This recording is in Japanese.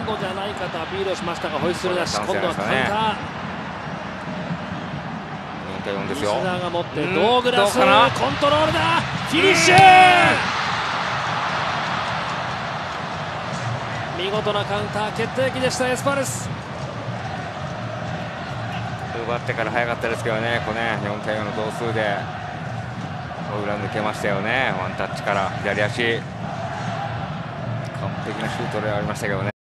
のじゃないかとアピールをしましたがホイッスルなし、今度はカウンター。 4対4ですよ。 西澤が持ってドーグラス、コントロールだ、フィニッシュ。見事なカウンター決定機でしたエスパルス。 奪ってから早かったですけどね、4対4の同数で裏抜けましたよね。ワンタッチから左足、完璧なシュートでありましたけどね。